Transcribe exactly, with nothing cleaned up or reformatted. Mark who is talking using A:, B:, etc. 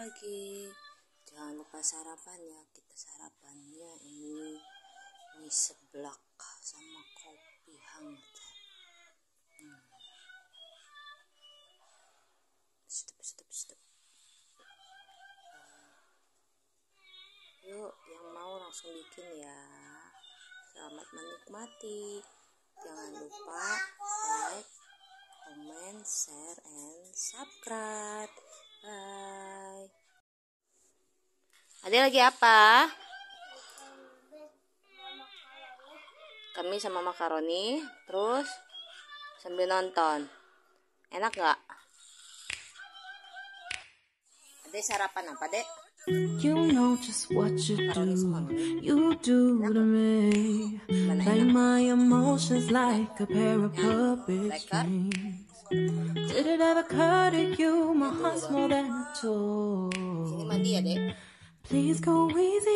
A: lagi. Jangan lupa sarapannya. Kita sarapannya ini mie seblak sama kopi hangat. Hmm. Stop, stop, stop. Yuk, yang mau langsung bikin ya. Selamat menikmati. Jangan lupa like, comment, share, and subscribe. Bye. Ada lagi apa? Kami sama makaroni, terus sambil nonton. Enak gak? Adek sarapan apa, Dek?
B: You know just what you do, you do to me. Play my emotions like a pair of puppet strings. Did it ever occur to you, my heart's more than a toy?
A: Sini mandi ya, Dek.
B: Please go easy